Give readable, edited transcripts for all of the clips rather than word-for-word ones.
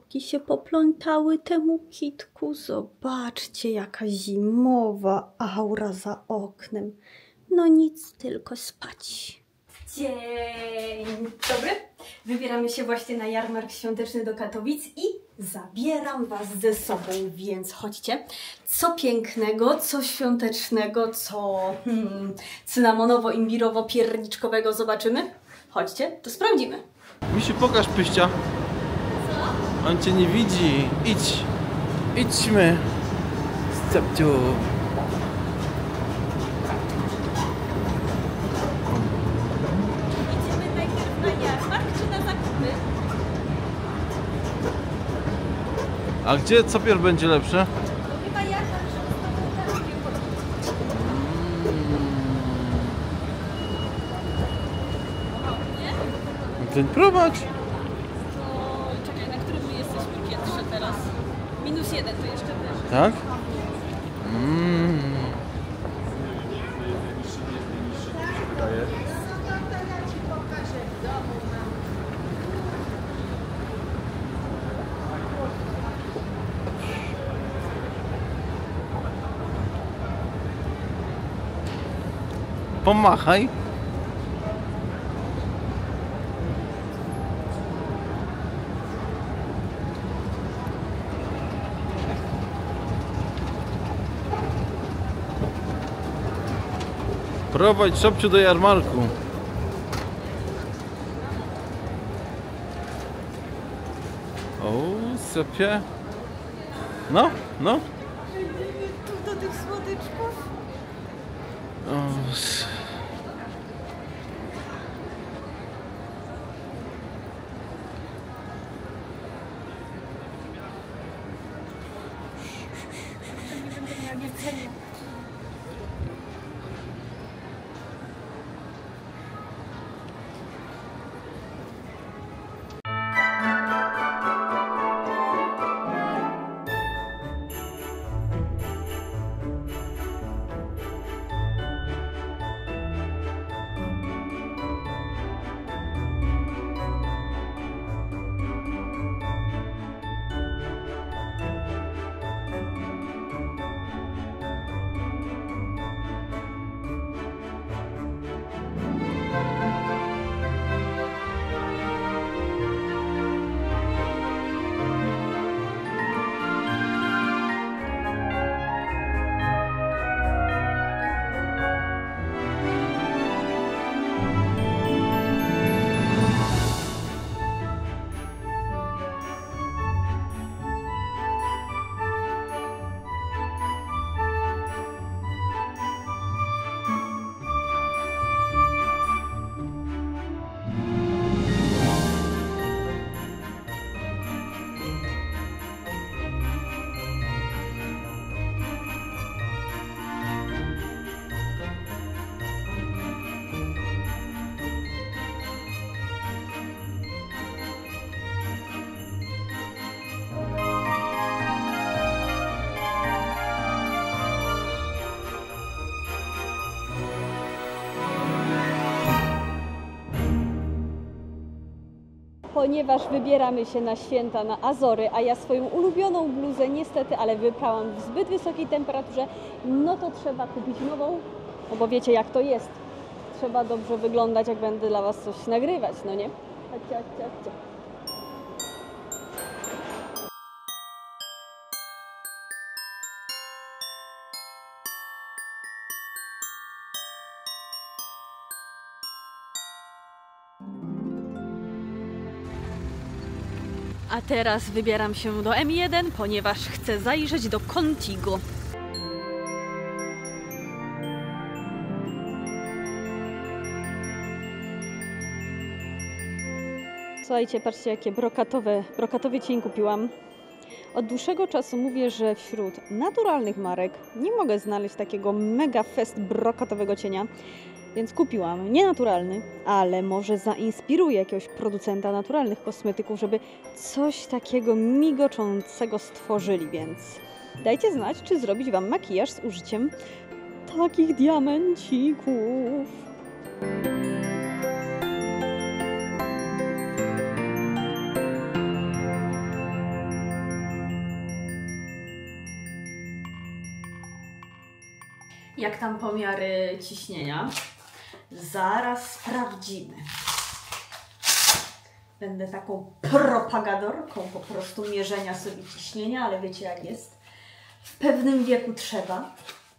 Łapki się poplątały temu kitku. Zobaczcie, jaka zimowa aura za oknem. No nic, tylko spać. Dzień dobry. Wybieramy się właśnie na jarmark świąteczny do Katowic i zabieram was ze sobą, więc chodźcie. Co pięknego, co świątecznego, co cynamonowo-imbirowo-pierniczkowego zobaczymy? Chodźcie, to sprawdzimy. Misiu, pokaż pyścia. Co? On cię nie widzi. Idź. Idźmy. Stopciu. Idziemy najpierw na jarmark czy na zakupy? A gdzie, co pierw będzie lepsze? No chyba jarmark, żeby z tobą targiem porobić. Ten prowadź. To czekaj, na którym my jesteśmy piętrze teraz? -1 to jeszcze też. Tak? Pomachaj. Prowadź Szopciu do jarmarku. O, sypie. No, no. Tu do tych słodyczków. O, Ponieważ wybieramy się na święta na Azory, a ja swoją ulubioną bluzę niestety, ale wyprałam w zbyt wysokiej temperaturze, no to trzeba kupić nową, no bo wiecie jak to jest. Trzeba dobrze wyglądać, jak będę dla was coś nagrywać, no nie? Chodźcie, chodźcie, chodźcie. A teraz wybieram się do M1, ponieważ chcę zajrzeć do Contigo. Słuchajcie, patrzcie jakie brokatowy cień kupiłam. Od dłuższego czasu mówię, że wśród naturalnych marek nie mogę znaleźć takiego mega fest brokatowego cienia. Więc kupiłam nienaturalny, ale może zainspiruję jakiegoś producenta naturalnych kosmetyków, żeby coś takiego migoczącego stworzyli, więc dajcie znać, czy zrobić wam makijaż z użyciem takich diamencików. Jak tam pomiary ciśnienia? Zaraz sprawdzimy. Będę taką propagatorką po prostu mierzenia sobie ciśnienia, ale wiecie jak jest. W pewnym wieku trzeba,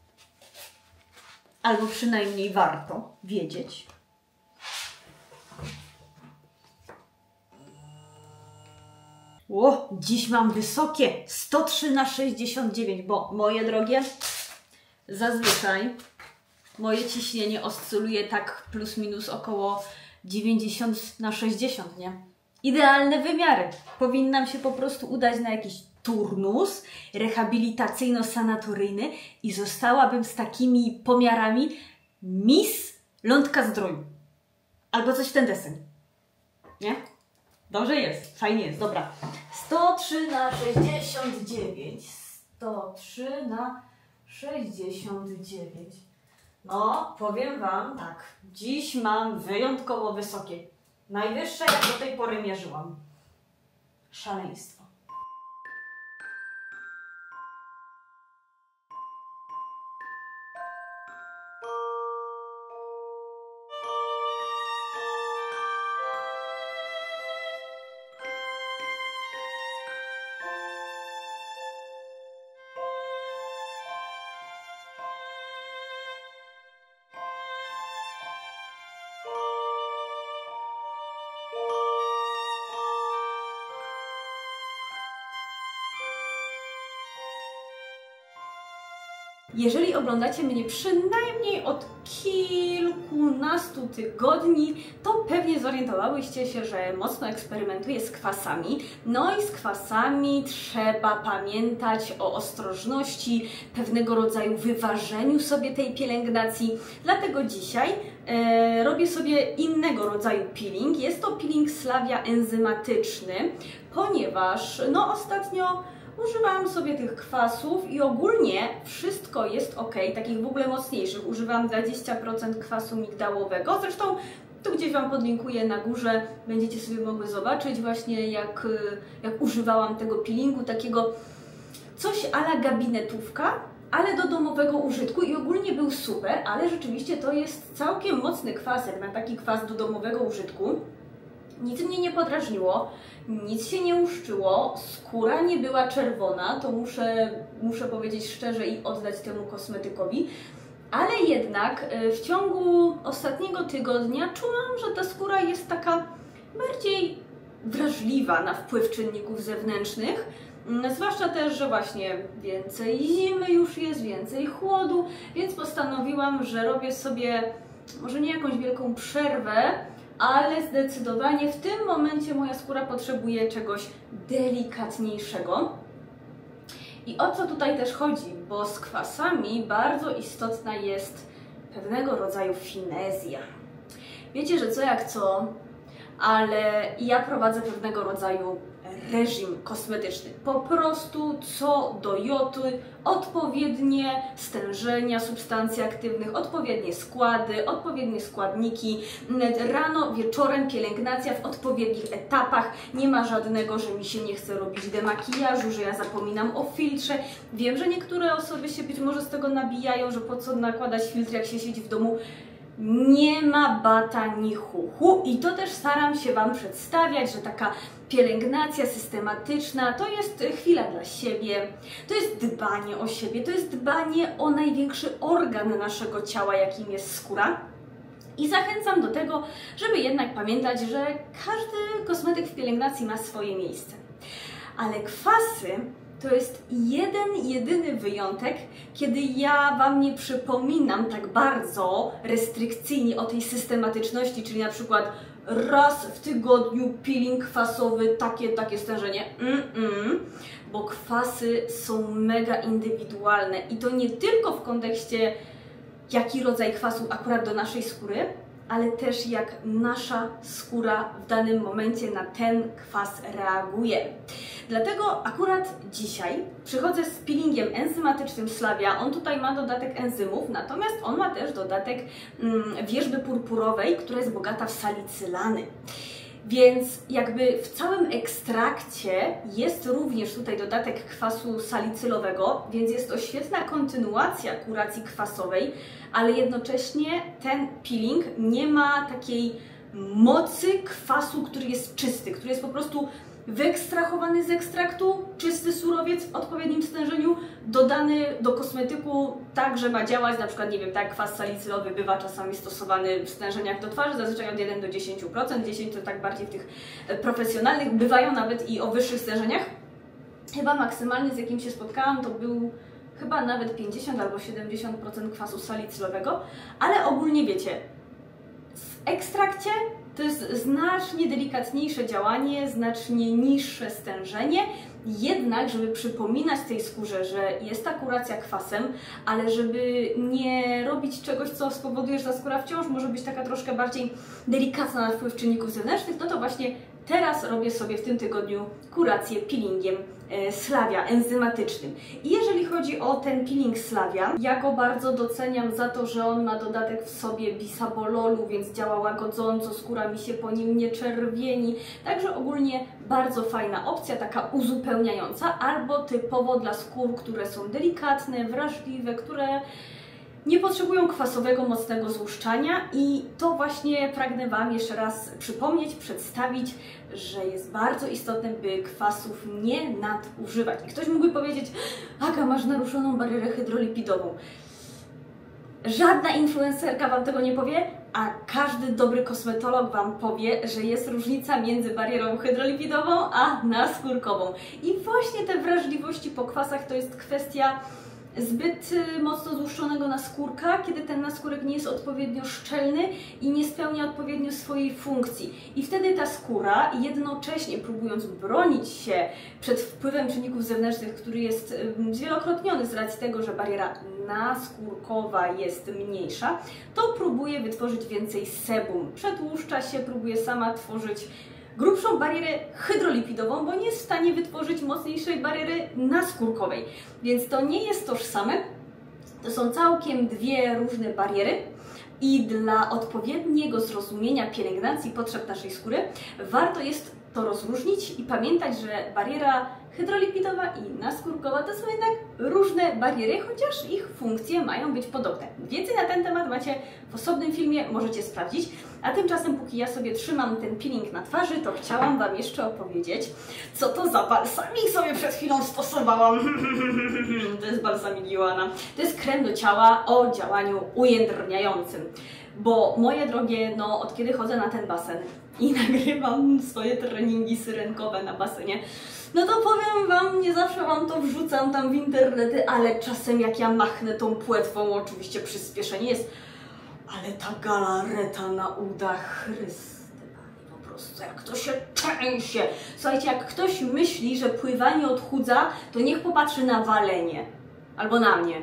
albo przynajmniej warto wiedzieć. Dziś mam wysokie 103/69, bo moje drogie, zazwyczaj moje ciśnienie oscyluje tak plus minus około 90/60, nie? Idealne wymiary. Powinnam się po prostu udać na jakiś turnus rehabilitacyjno-sanatoryjny i zostałabym z takimi pomiarami Miss Lądka Zdroju. Albo coś w ten deseń. Nie? Dobrze jest, fajnie jest, dobra. 103/69. 103/69. No, powiem Wam tak, dziś mam wyjątkowo wysokie. Najwyższe, jak do tej pory mierzyłam. Szaleństwo. Jeżeli oglądacie mnie przynajmniej od kilkunastu tygodni, to pewnie zorientowałyście się, że mocno eksperymentuję z kwasami. No i z kwasami trzeba pamiętać o ostrożności, pewnego rodzaju wyważeniu sobie tej pielęgnacji. Dlatego dzisiaj robię sobie innego rodzaju peeling. Jest to peeling Slavia enzymatyczny, ponieważ ostatnio używałam sobie tych kwasów i ogólnie wszystko jest ok, takich w ogóle mocniejszych. Używam 20% kwasu migdałowego. Zresztą tu gdzieś Wam podlinkuję na górze, będziecie sobie mogły zobaczyć właśnie jak używałam tego peelingu, takiego coś a la gabinetówka, ale do domowego użytku i ogólnie był super, ale rzeczywiście to jest całkiem mocny kwas, jak na taki kwas do domowego użytku. Nic mnie nie podrażniło, nic się nie uszczyło, skóra nie była czerwona, to muszę powiedzieć szczerze i oddać temu kosmetykowi, ale jednak w ciągu ostatniego tygodnia czułam, że ta skóra jest taka bardziej wrażliwa na wpływ czynników zewnętrznych, zwłaszcza też, że właśnie więcej zimy już jest, więcej chłodu, więc postanowiłam, że robię sobie może nie jakąś wielką przerwę, ale zdecydowanie w tym momencie moja skóra potrzebuje czegoś delikatniejszego. I o co tutaj też chodzi? Bo z kwasami bardzo istotna jest pewnego rodzaju finezja. Wiecie, że co jak co, ale ja prowadzę pewnego rodzaju reżim kosmetyczny. Po prostu co do joty, odpowiednie stężenia substancji aktywnych, odpowiednie składy, odpowiednie składniki, rano, wieczorem pielęgnacja w odpowiednich etapach. Nie ma żadnego, że mi się nie chce robić demakijażu, że ja zapominam o filtrze. Wiem, że niektóre osoby się być może z tego nabijają, że po co nakładać filtr, jak się siedzi w domu. Nie ma bata ni chuchu i to też staram się Wam przedstawiać, że taka pielęgnacja systematyczna to jest chwila dla siebie, to jest dbanie o siebie, to jest dbanie o największy organ naszego ciała, jakim jest skóra. I zachęcam do tego, żeby jednak pamiętać, że każdy kosmetyk w pielęgnacji ma swoje miejsce. Ale kwasy to jest jedyny wyjątek, kiedy ja Wam nie przypominam tak bardzo restrykcyjnie o tej systematyczności, czyli na przykład raz w tygodniu peeling kwasowy, takie stężenie. Bo kwasy są mega indywidualne i to nie tylko w kontekście jaki rodzaj kwasu akurat do naszej skóry, ale też jak nasza skóra w danym momencie na ten kwas reaguje. Dlatego akurat dzisiaj przychodzę z peelingiem enzymatycznym Slavia. On tutaj ma dodatek enzymów, natomiast on ma też dodatek wierzby purpurowej, która jest bogata w salicylany. Więc jakby w całym ekstrakcie jest również tutaj dodatek kwasu salicylowego, więc jest to świetna kontynuacja kuracji kwasowej, ale jednocześnie ten peeling nie ma takiej mocy kwasu, który jest czysty, który jest po prostu wyekstrahowany z ekstraktu, czysty surowiec w odpowiednim stężeniu, dodany do kosmetyku tak, że ma działać, na przykład, nie wiem, tak, kwas salicylowy bywa czasami stosowany w stężeniach do twarzy, zazwyczaj od 1 do 10%, 10 to tak bardziej w tych profesjonalnych, bywają nawet i o wyższych stężeniach. Chyba maksymalnie, z jakim się spotkałam, to był chyba nawet 50 albo 70% kwasu salicylowego, ale ogólnie wiecie, w ekstrakcie to jest znacznie delikatniejsze działanie, znacznie niższe stężenie, jednak żeby przypominać tej skórze, że jest ta kuracja kwasem, ale żeby nie robić czegoś, co spowoduje, że ta skóra wciąż może być taka troszkę bardziej delikatna na wpływ czynników zewnętrznych, no to właśnie teraz robię sobie w tym tygodniu kurację peelingiem Slavia enzymatycznym. I jeżeli chodzi o ten peeling Slavia, ja go bardzo doceniam za to, że on ma dodatek w sobie bisabololu, więc działa łagodząco, skóra mi się po nim nie czerwieni. Także ogólnie bardzo fajna opcja, taka uzupełniająca, albo typowo dla skór, które są delikatne, wrażliwe, które nie potrzebują kwasowego, mocnego złuszczania i to właśnie pragnę Wam jeszcze raz przypomnieć, przedstawić, że jest bardzo istotne, by kwasów nie nadużywać. I ktoś mógłby powiedzieć: Aga, masz naruszoną barierę hydrolipidową. Żadna influencerka Wam tego nie powie, a każdy dobry kosmetolog Wam powie, że jest różnica między barierą hydrolipidową a naskórkową. I właśnie te wrażliwości po kwasach to jest kwestia zbyt mocno złuszczonego naskórka, kiedy ten naskórek nie jest odpowiednio szczelny i nie spełnia odpowiednio swojej funkcji. I wtedy ta skóra, jednocześnie próbując bronić się przed wpływem czynników zewnętrznych, który jest zwielokrotniony z racji tego, że bariera naskórkowa jest mniejsza, to próbuje wytworzyć więcej sebum. Przetłuszcza się, próbuje sama tworzyć grubszą barierę hydrolipidową, bo nie jest w stanie wytworzyć mocniejszej bariery naskórkowej. Więc to nie jest tożsame, to są całkiem dwie różne bariery i dla odpowiedniego zrozumienia pielęgnacji potrzeb naszej skóry warto jest to rozróżnić i pamiętać, że bariera hydrolipidowa i naskórkowa to są jednak różne bariery, chociaż ich funkcje mają być podobne. Więcej na ten temat macie w osobnym filmie, możecie sprawdzić. A tymczasem, póki ja sobie trzymam ten peeling na twarzy, to chciałam Wam jeszcze opowiedzieć, co to za balsamik sobie przed chwilą stosowałam. To jest balsamik Joanna. To jest krem do ciała o działaniu ujędrniającym. Bo moje drogie, no od kiedy chodzę na ten basen i nagrywam swoje treningi syrenkowe na basenie, no to powiem Wam, nie zawsze Wam to wrzucam tam w internety, ale czasem jak ja machnę tą płetwą, oczywiście przyspieszenie jest, ale ta galareta na udach, Chryste Panie, po prostu jak to się trzęsie. Słuchajcie, jak ktoś myśli, że pływanie odchudza, to niech popatrzy na walenie, albo na mnie.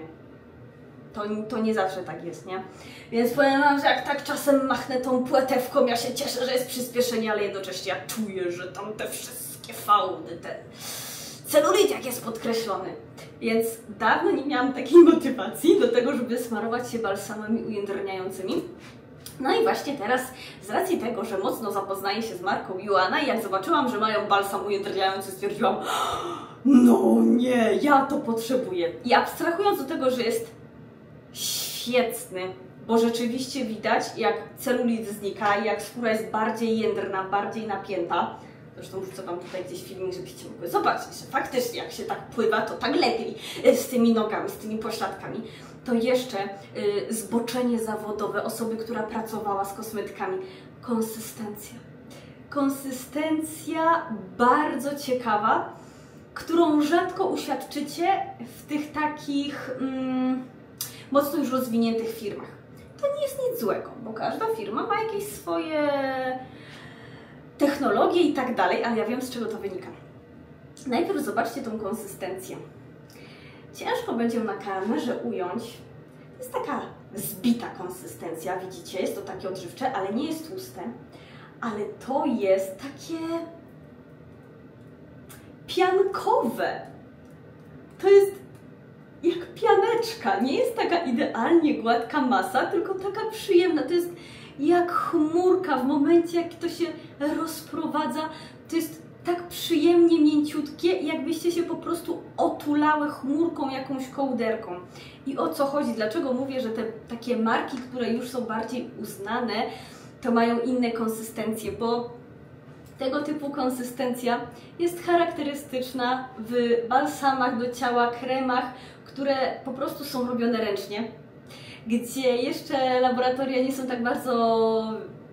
To nie zawsze tak jest, nie? Więc powiem Wam, że jak tak czasem machnę tą płetewką, ja się cieszę, że jest przyspieszenie, ale jednocześnie ja czuję, że tam te wszystkie fałdy, ten celulit jak jest podkreślony. Więc dawno nie miałam takiej motywacji do tego, żeby smarować się balsamami ujędrniającymi. No i właśnie teraz, z racji tego, że mocno zapoznaję się z marką Joanna i jak zobaczyłam, że mają balsam ujędrniający, stwierdziłam: no nie, ja to potrzebuję. I abstrahując do tego, że jest świetny, bo rzeczywiście widać, jak celulit znika, jak skóra jest bardziej jędrna, bardziej napięta. Zresztą wrzucę Wam tutaj gdzieś filmik, żebyście mogły zobaczyć, że faktycznie jak się tak pływa, to tak lepiej z tymi nogami, z tymi pośladkami. To jeszcze zboczenie zawodowe osoby, która pracowała z kosmetykami. Konsystencja. Konsystencja bardzo ciekawa, którą rzadko uświadczycie w tych takich mocno już rozwiniętych firmach. To nie jest nic złego, bo każda firma ma jakieś swoje technologie i tak dalej, ale ja wiem, z czego to wynika. Najpierw zobaczcie tą konsystencję. Ciężko będzie ją na kamerze ująć. To jest taka zbita konsystencja, widzicie? Jest to takie odżywcze, ale nie jest tłuste. Ale to jest takie piankowe. To jest jak pianeczka. Nie jest taka idealnie gładka masa, tylko taka przyjemna. To jest jak chmurka w momencie, jak to się rozprowadza. To jest tak przyjemnie mięciutkie, jakbyście się po prostu otulały chmurką, jakąś kołderką. I o co chodzi? Dlaczego mówię, że te takie marki, które już są bardziej uznane, to mają inne konsystencje? Bo tego typu konsystencja jest charakterystyczna w balsamach do ciała, kremach, które po prostu są robione ręcznie, gdzie jeszcze laboratoria nie są tak bardzo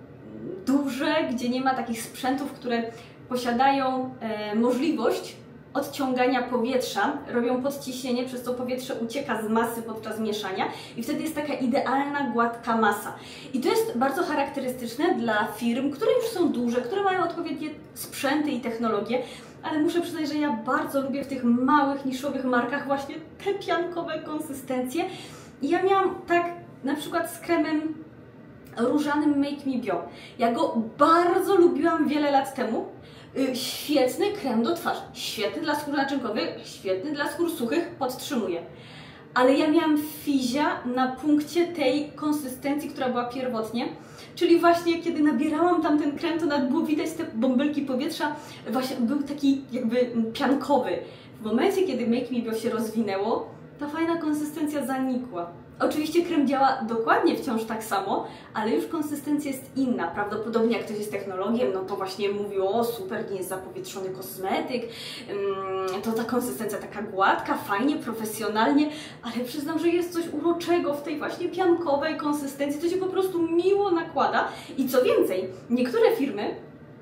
duże, gdzie nie ma takich sprzętów, które posiadają możliwość odciągania powietrza, robią podciśnienie, przez co powietrze ucieka z masy podczas mieszania i wtedy jest taka idealna, gładka masa. I to jest bardzo charakterystyczne dla firm, które już są duże, które mają odpowiednie sprzęty i technologie, ale muszę przyznać, że ja bardzo lubię w tych małych, niszowych markach właśnie te piankowe konsystencje. I ja miałam tak na przykład z kremem różanym Make Me Bio. Ja go bardzo lubiłam wiele lat temu. Świetny krem do twarzy, świetny dla skór naczynkowych, świetny dla skór suchych, podtrzymuje. Ale ja miałam fizia na punkcie tej konsystencji, która była pierwotnie, czyli właśnie kiedy nabierałam tam ten krem, to nawet było widać te bąbelki powietrza, właśnie był taki jakby piankowy. W momencie, kiedy Make Me Bio się rozwinęło, ta fajna konsystencja zanikła. Oczywiście krem działa dokładnie wciąż tak samo, ale już konsystencja jest inna. Prawdopodobnie jak ktoś jest technologiem, no to właśnie mówi, o super, nie jest zapowietrzony kosmetyk, to ta konsystencja taka gładka, fajnie, profesjonalnie, ale przyznam, że jest coś uroczego w tej właśnie piankowej konsystencji, to się po prostu miło nakłada. I co więcej, niektóre firmy,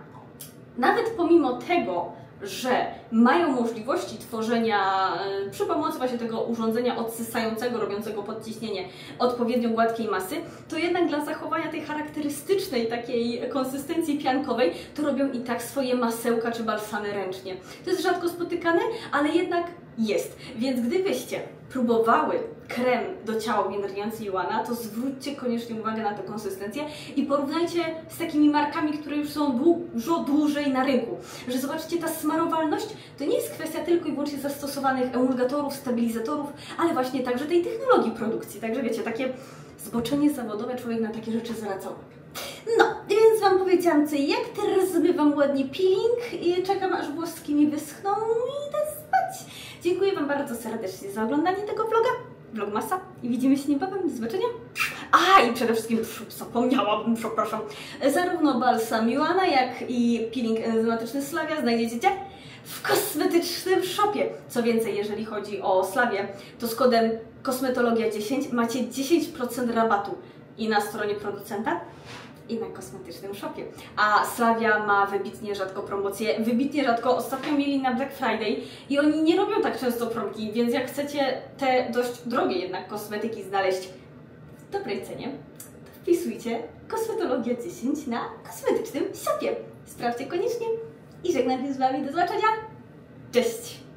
nawet pomimo tego, że mają możliwości tworzenia przy pomocy właśnie tego urządzenia odsysającego, robiącego podciśnienie odpowiednio gładkiej masy, to jednak dla zachowania tej charakterystycznej takiej konsystencji piankowej, to robią i tak swoje masełka czy balsamy ręcznie. To jest rzadko spotykane, ale jednak jest. Więc gdybyście próbowały krem do ciała Wineriancy Joanna, to zwróćcie koniecznie uwagę na tę konsystencję i porównajcie z takimi markami, które już są dużo dłużej na rynku. Że zobaczcie, ta smarowalność to nie jest kwestia tylko i wyłącznie zastosowanych emulgatorów, stabilizatorów, ale właśnie także tej technologii produkcji. Także wiecie, takie zboczenie zawodowe, człowiek na takie rzeczy zwracał. No, więc Wam powiedziałam co i jak, teraz zmywam ładnie peeling i czekam aż włoski mi wyschną i idę spać. Dziękuję Wam bardzo serdecznie za oglądanie tego vloga, vlogmasa i widzimy się niebawem, do zobaczenia. A i przede wszystkim, zapomniałabym, przepraszam, zarówno balsam Joanna, jak i peeling enzymatyczny Slavia znajdziecie gdzie? W kosmetycznym shopie. Co więcej, jeżeli chodzi o Slavię, to z kodem kosmetologia10 macie 10% rabatu i na stronie producenta, i na kosmetycznym shopie. A Slavia ma wybitnie rzadko promocje, wybitnie rzadko, ostatnio mieli na Black Friday i oni nie robią tak często promki, więc jak chcecie te dość drogie jednak kosmetyki znaleźć w dobrej cenie, to wpisujcie kosmetologia 10 na kosmetycznym shopie. Sprawdźcie koniecznie i żegnam się z Wami, do zobaczenia, cześć!